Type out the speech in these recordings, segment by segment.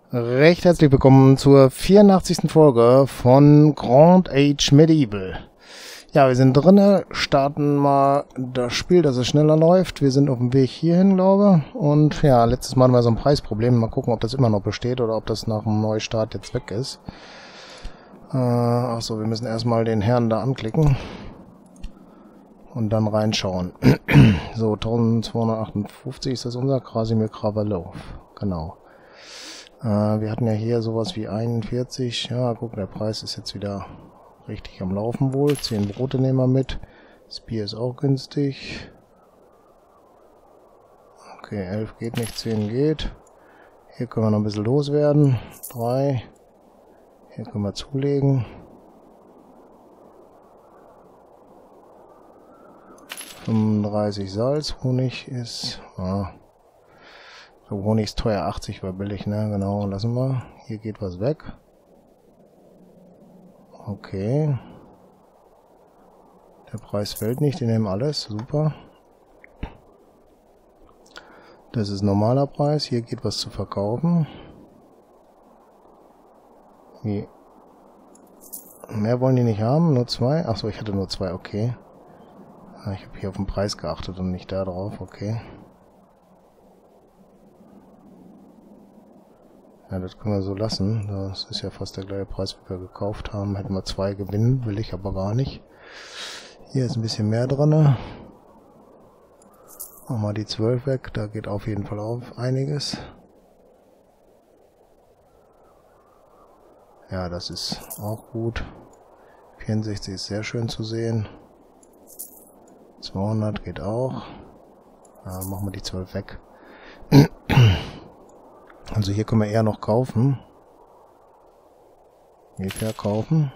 Recht herzlich willkommen zur 84. Folge von Grand Age Medieval. Ja, wir sind drinne, starten mal das Spiel, dass es schneller läuft. Wir sind auf dem Weg hierhin, glaube ich. Und ja, letztes Mal hatten wir so ein Preisproblem. Mal gucken, ob das immer noch besteht oder ob das nach dem Neustart jetzt weg ist. Achso, wir müssen erstmal den Herrn da anklicken. Und dann reinschauen. So, 1258 ist das unser Krasimir Krawalow. Genau. Wir hatten ja hier sowas wie 41. Ja, guck, der Preis ist jetzt wieder richtig am Laufen wohl. 10 Brote nehmen wir mit. Das Bier ist auch günstig. Okay, 11 geht nicht, 10 geht. Hier können wir noch ein bisschen loswerden. 3. Hier können wir zulegen. 35 Salz. Honig ist... So, Honig ist teuer, 80 war billig, ne? Genau, lassen wir. Hier geht was weg. Okay. Der Preis fällt nicht, die nehmen alles, super. Das ist normaler Preis, hier geht was zu verkaufen. Wie? Mehr wollen die nicht haben, nur 2? Achso, ich hatte nur 2, okay. Ich habe hier auf den Preis geachtet und nicht da drauf, okay. Ja, das können wir so lassen. Das ist ja fast der gleiche Preis, wie wir gekauft haben. Hätten wir 2 gewinnen, will ich aber gar nicht. Hier ist ein bisschen mehr drin. Machen wir die 12 weg, da geht auf jeden Fall auf einiges. Ja, das ist auch gut. 64 ist sehr schön zu sehen. 200 geht auch. Ja, machen wir die 12 weg. Also hier können wir eher noch kaufen. Hier verkaufen.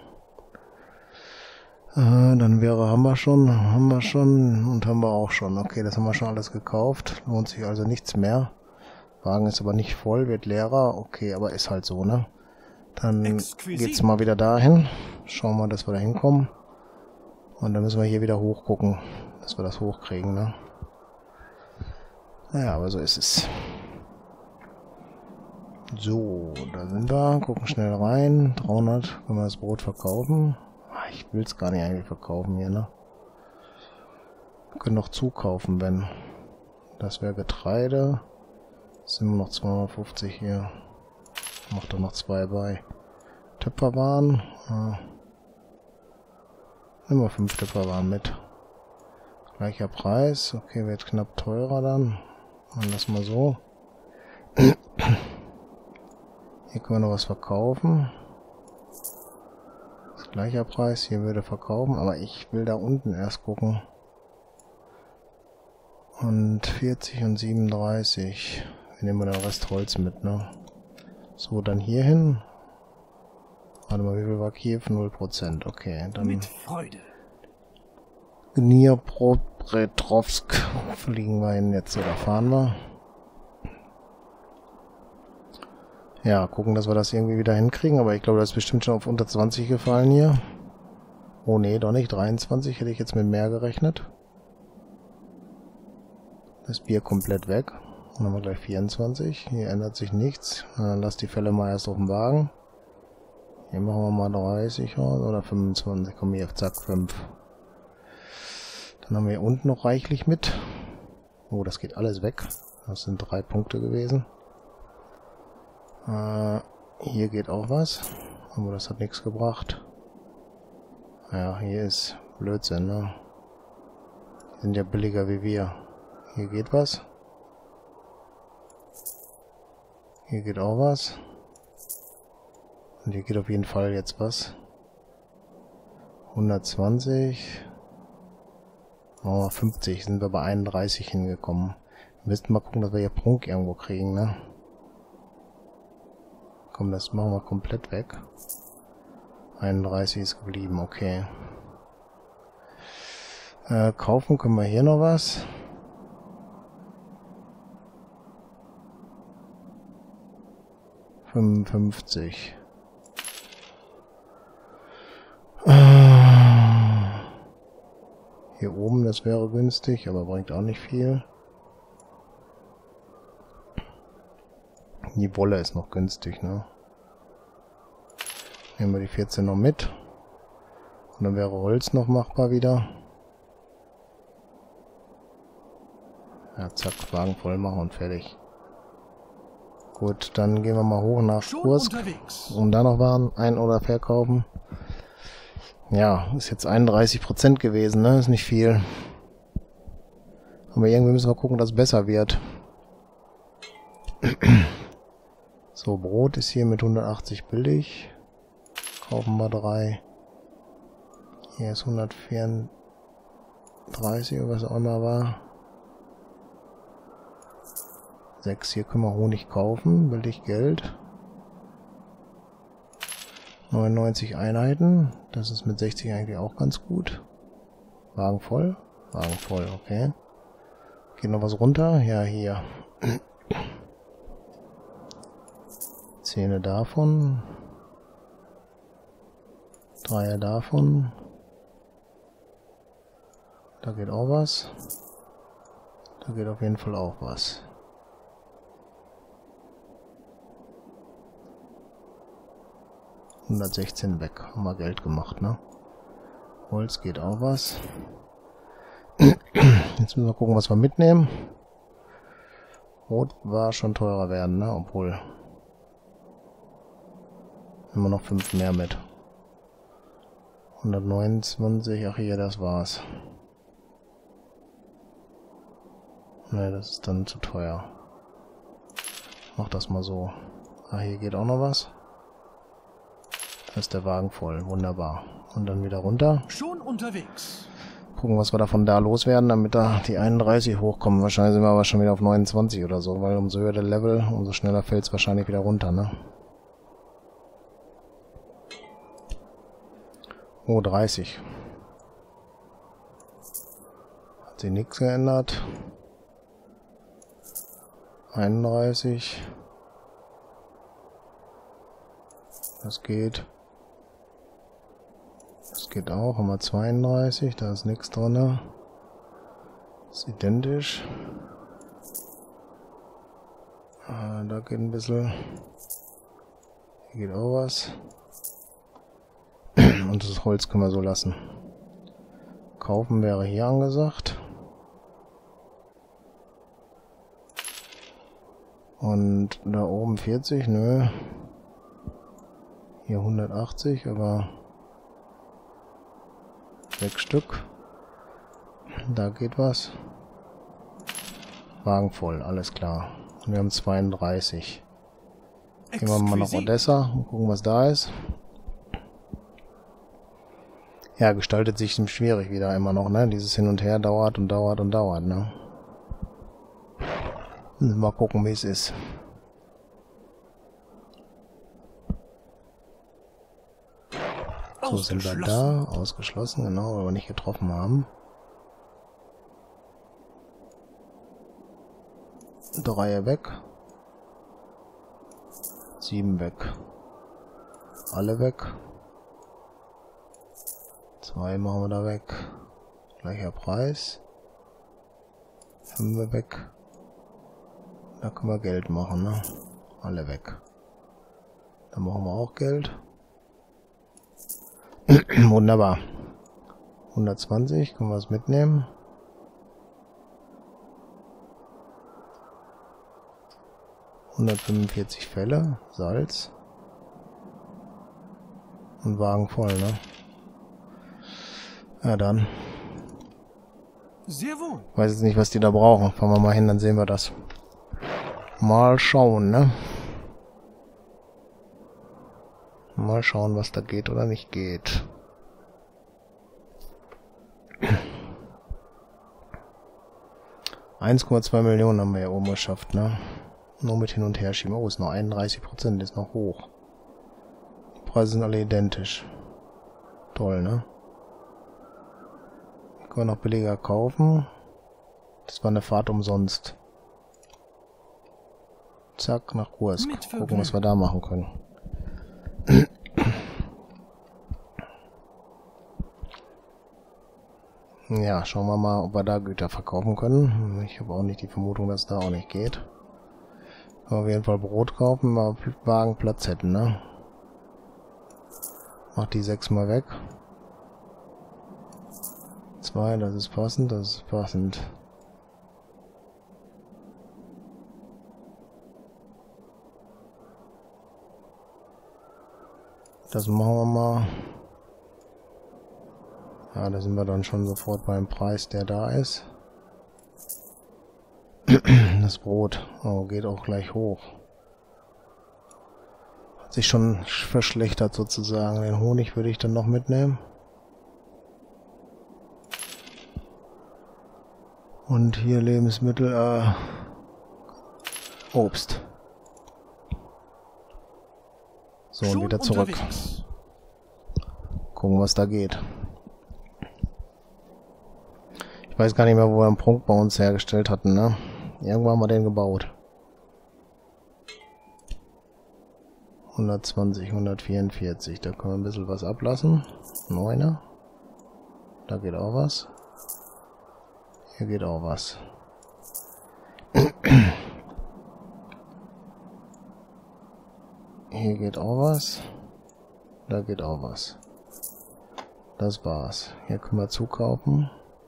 Dann haben wir schon und haben wir auch schon. Okay, das haben wir schon alles gekauft. Lohnt sich also nichts mehr. Wagen ist aber nicht voll, wird leerer. Okay, aber ist halt so, ne? Dann geht's mal wieder dahin. Schauen wir, dass wir da hinkommen. Und dann müssen wir hier wieder hochgucken, dass wir das hochkriegen, ne? Naja, aber so ist es. So, da sind wir. Gucken schnell rein. 300 können wir das Brot verkaufen. Ich will es gar nicht eigentlich verkaufen hier, ne? Wir können noch zukaufen, wenn. Das wäre Getreide. Jetzt sind wir noch 250 hier. Macht doch noch 2 bei. Töpferwaren. Ja. Nehmen wir 5 Töpferwaren mit. Gleicher Preis. Okay, wird knapp teurer dann. Machen das mal so. Hier können wir noch was verkaufen. Das gleicher Preis, hier würde verkaufen, aber ich will da unten erst gucken. Und 40 und 37. Wir nehmen den Rest Holz mit, ne? So, dann hier hin. Warte mal, wie viel war Kiew? 0%. Okay, dann... Mit Freude. Dnipropetrovsk fliegen wir hin jetzt, oder fahren wir? Ja, gucken, dass wir das irgendwie wieder hinkriegen, aber ich glaube, das ist bestimmt schon auf unter 20 gefallen hier. Oh nee, doch nicht. 23 hätte ich jetzt mit mehr gerechnet. Das Bier komplett weg. Dann haben wir gleich 24. Hier ändert sich nichts. Dann lass die Fälle mal erst auf dem Wagen. Hier machen wir mal 30 oder 25. Komm hier, zack, 5. Dann haben wir hier unten noch reichlich mit. Oh, das geht alles weg. Das sind 3 Punkte gewesen. Hier geht auch was. Aber das hat nichts gebracht. Ja, hier ist Blödsinn, ne? Die sind ja billiger wie wir. Hier geht was. Hier geht auch was. Und hier geht auf jeden Fall jetzt was. 120. Oh, 50 sind wir bei 31 hingekommen. Wir müssten mal gucken, dass wir hier Prunk irgendwo kriegen, ne? Komm, das machen wir komplett weg. 31 ist geblieben, okay. Kaufen können wir hier noch was. $55. Hier oben, das wäre günstig, aber bringt auch nicht viel. Die Wolle ist noch günstig, ne? Nehmen wir die 14 noch mit. Und dann wäre Holz noch machbar wieder. Ja, zack, Wagen voll machen und fertig. Gut, dann gehen wir mal hoch nach Kursk, um da noch Waren ein- oder verkaufen. Ja, ist jetzt 31% gewesen, ne? Ist nicht viel. Aber irgendwie müssen wir gucken, dass es besser wird. So, Brot ist hier mit 180 billig. Kaufen wir 3. Hier ist 134 oder was auch immer war. 6, hier können wir Honig kaufen, billig Geld. 99 Einheiten, das ist mit 60 eigentlich auch ganz gut. Wagen voll, okay. Geht noch was runter? Ja, hier. 10 davon. 3 davon. Da geht auch was. Da geht auf jeden Fall auch was. $116 weg. Haben wir Geld gemacht, ne? Holz geht auch was. Jetzt müssen wir gucken, was wir mitnehmen. Rot war schon teurer werden, ne? Obwohl. Immer noch 5 mehr mit. 129, ach hier, das war's. Ne, das ist dann zu teuer. Mach das mal so. Ah, hier geht auch noch was. Da ist der Wagen voll, wunderbar. Und dann wieder runter. Schon unterwegs. Gucken, was wir davon da loswerden, damit da die 31 hochkommen. Wahrscheinlich sind wir aber schon wieder auf 29 oder so, weil umso höher der Level, umso schneller fällt es wahrscheinlich wieder runter, ne? Oh, 30. Hat sich nichts geändert. 31. Das geht. Das geht auch. Haben wir 32. Da ist nichts drin. Ist identisch. Da geht ein bisschen. Hier geht auch was. Und das Holz können wir so lassen. Kaufen wäre hier angesagt. Und da oben 40, nö. Hier 180, aber 6 Stück. Da geht was. Wagen voll, alles klar. Und wir haben 32. Gehen wir mal nach Odessa und gucken, was da ist. Ja, gestaltet sich schwierig wieder immer noch, ne? Dieses Hin und Her dauert und dauert und dauert, ne? Mal gucken, wie es ist. So sind wir da. Ausgeschlossen, genau, weil wir nicht getroffen haben. 3 weg. 7 weg. Alle weg. 2 machen wir da weg. Gleicher Preis. 5 weg. Da können wir Geld machen, ne? Alle weg. Dann machen wir auch Geld. Wunderbar. 120, können wir es mitnehmen. ...145 Fälle, Salz. Und Wagen voll, ne? Ja, dann. Sehr wohl. Weiß jetzt nicht, was die da brauchen. Fahren wir mal hin, dann sehen wir das. Mal schauen, ne? Mal schauen, was da geht oder nicht geht. $1,2 Millionen haben wir ja oben geschafft, ne? Nur mit hin und her schieben. Oh, ist noch 31%, ist noch hoch. Die Preise sind alle identisch. Toll, ne? Können wir noch billiger kaufen. Das war eine Fahrt umsonst. Zack, nach Kursk. Gucken, was wir da machen können. Ja, schauen wir mal, ob wir da Güter verkaufen können. Ich habe auch nicht die Vermutung, dass da auch nicht geht. Auf jeden Fall Brot kaufen, mal Wagen Platz hätten, ne? Mach die 6 mal weg. 2, das ist passend, das ist passend. Das machen wir mal. Ja, da sind wir dann schon sofort beim Preis, der da ist. Das Brot, oh, geht auch gleich hoch. Hat sich schon verschlechtert sozusagen. Den Honig würde ich dann noch mitnehmen. Und hier Lebensmittel, Obst. So, und wieder zurück. Gucken, was da geht. Ich weiß gar nicht mehr, wo wir einen Prunk bei uns hergestellt hatten, ne? Irgendwann haben wir den gebaut. 120, 144. Da können wir ein bisschen was ablassen. 9er. Da geht auch was. Hier geht auch was. Hier geht auch was. Da geht auch was. Das war's. Hier können wir zukaufen.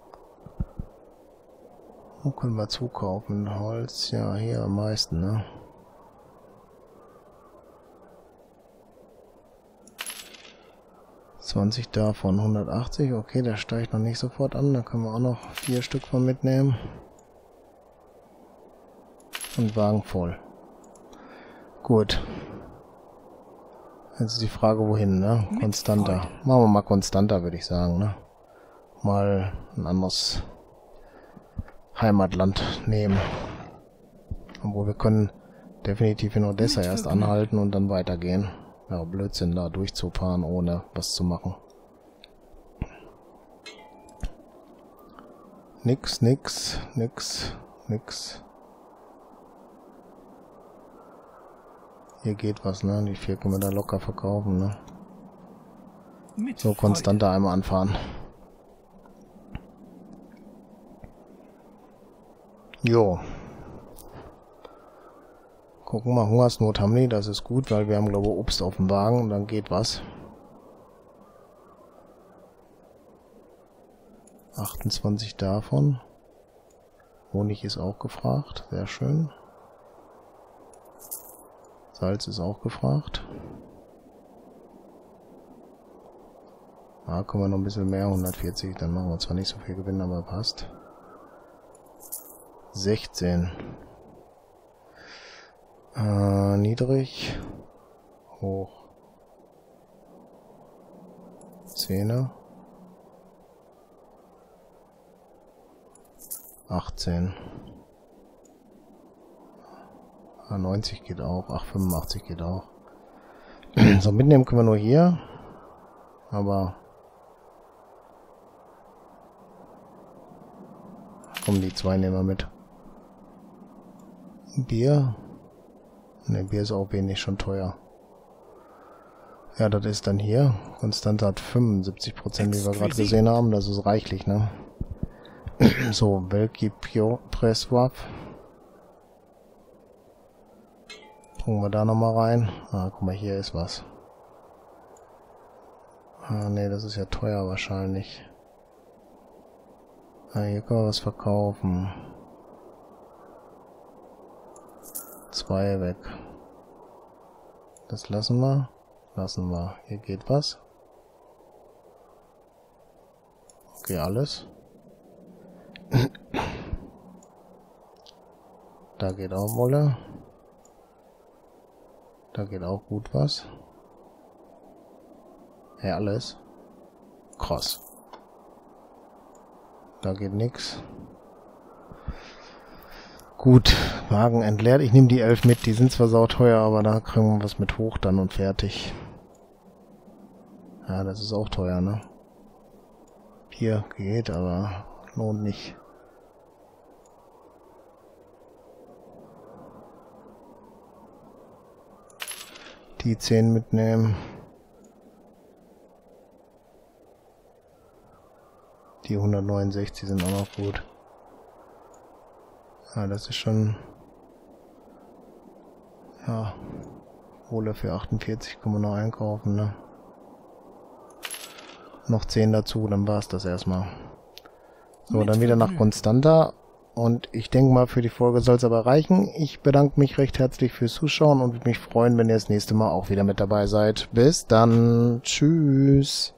Wo können wir zukaufen? Holz, ja, hier am meisten, ne? $20 davon, 180, okay, der steigt noch nicht sofort an, da können wir auch noch 4 Stück von mitnehmen. Und Wagen voll. Gut. Jetzt ist die Frage, wohin, ne? Konstanter. Machen wir mal konstanter, würde ich sagen, ne? Mal ein anderes Heimatland nehmen. Obwohl wir können definitiv in Odessa erst anhalten und dann weitergehen. Ja, Blödsinn, da durchzufahren, ohne was zu machen. Nix. Hier geht was, ne? Die 4 können wir da locker verkaufen, ne? So, konstanter einmal anfahren. Jo. Gucken wir mal, Hungersnot haben die, das ist gut, weil wir haben, glaube ich, Obst auf dem Wagen und dann geht was. 28 davon. Honig ist auch gefragt, sehr schön. Salz ist auch gefragt. Da können wir noch ein bisschen mehr, 140, dann machen wir zwar nicht so viel Gewinn, aber passt. 16. Niedrig. Hoch. 10er. 18. 90 geht auch. 85 geht auch. So, mitnehmen können wir nur hier. Aber kommen die 2 nehmen wir mit. Bier. Ne, Bier ist auch wenig, schon teuer. Ja, das ist dann hier. Konstante hat 75%, wie wir gerade gesehen haben. Das ist reichlich, ne? So, Velki Presswap. Gucken wir da nochmal rein. Ah, guck mal, hier ist was. Ah, ne, das ist ja teuer wahrscheinlich. Ah, hier können wir was verkaufen. 2 weg. Das lassen wir. Lassen wir. Hier geht was. Okay, alles. Da geht auch Wolle. Da geht auch gut was. Ja, alles. Krass. Da geht nichts. Gut, Wagen entleert. Ich nehme die 11 mit. Die sind zwar sauteuer, aber da kriegen wir was mit hoch dann und fertig. Ja, das ist auch teuer, ne? Hier geht, aber lohnt nicht. Die 10 mitnehmen. Die 169 sind auch noch gut. Ja, das ist schon Ja, Kohle für 48 kann man noch einkaufen, ne? Noch 10 dazu, dann war's das erstmal. So, dann wieder nach Constanta. Und ich denke mal, für die Folge soll es aber reichen. Ich bedanke mich recht herzlich fürs Zuschauen und würde mich freuen, wenn ihr das nächste Mal auch wieder mit dabei seid. Bis dann. Tschüss.